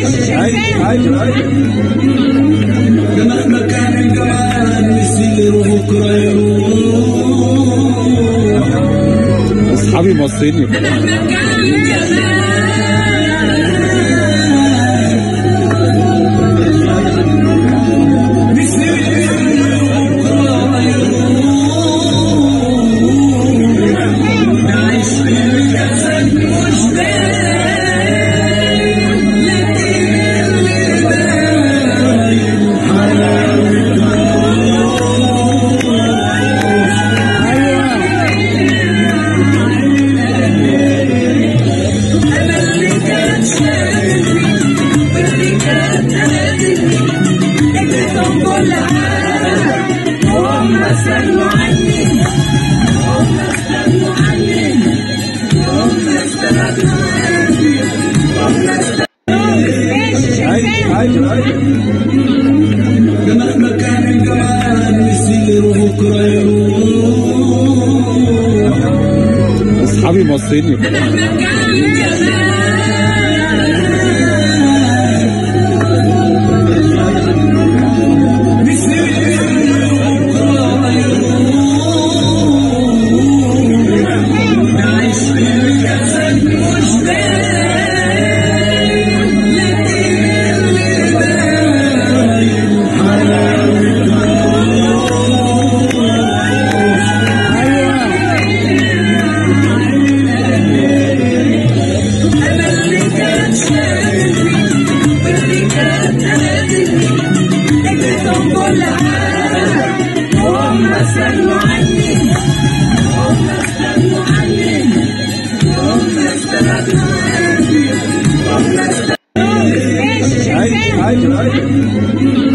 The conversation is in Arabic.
ايوه ده مهما كان الجمال يصير بكره يروح. اصحابي مصريين مهما كان الجمال ده مهما كان الجمال يصير بكره يروح. اصحابي مصريين مهما كان الجمال ايوه